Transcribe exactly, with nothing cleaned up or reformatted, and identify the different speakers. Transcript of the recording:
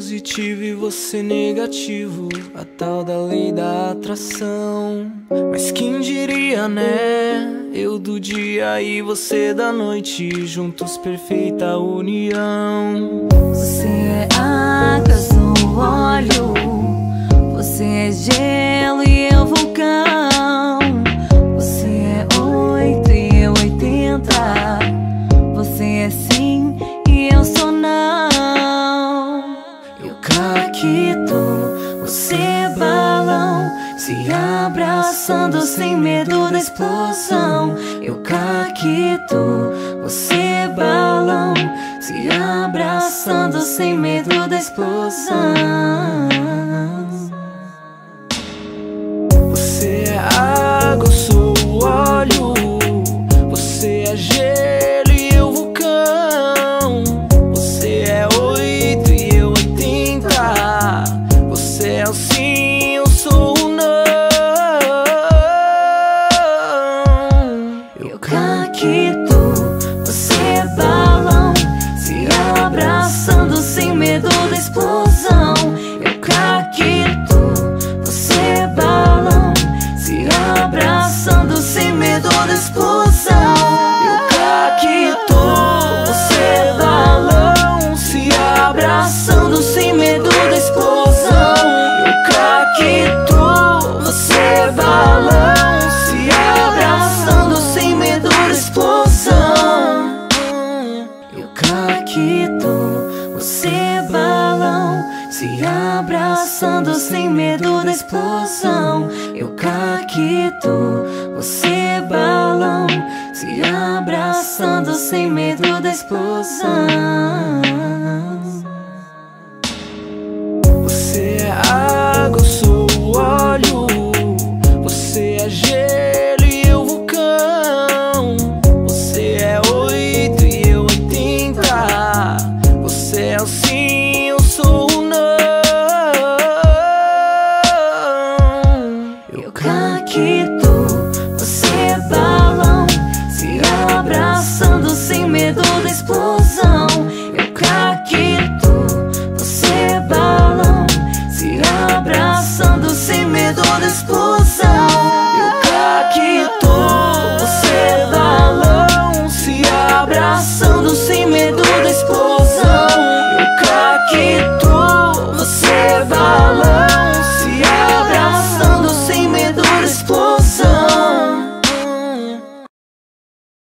Speaker 1: positivo e você negativo, a tal da lei da atração. Mas quem diria, né? Eu do dia e você da noite, juntos perfeita união.
Speaker 2: Você é água, sou óleo. Você é gelo e eu vulcão. Você é oito e eu oitenta. Você é sim e eu sou não.
Speaker 1: Eu caquito,
Speaker 2: Você é balão, se abraçando sem medo da explosão. Eu caquito, você é balão, se abraçando sem medo da explosão.
Speaker 1: Você é água, eu sou óleo. Você é gelo e eu vulcão. Você é oito e eu oitenta. Você é o sim, eu sou o não.
Speaker 2: Eu caquito, você é balão, se abraçando sem medo da explosão. Eu caquito, você é balão, se abraçando sem medo da explosão.
Speaker 1: Eu caquito, você é balão, se abraçando sem medo da explosão. Eu caquito, você é balão, se abraçando sem medo da explosão.
Speaker 2: Eu caquito, você é balão, se abraçando sem medo da explosão. Eu caquito, você é balão, se abraçando sem medo da explosão.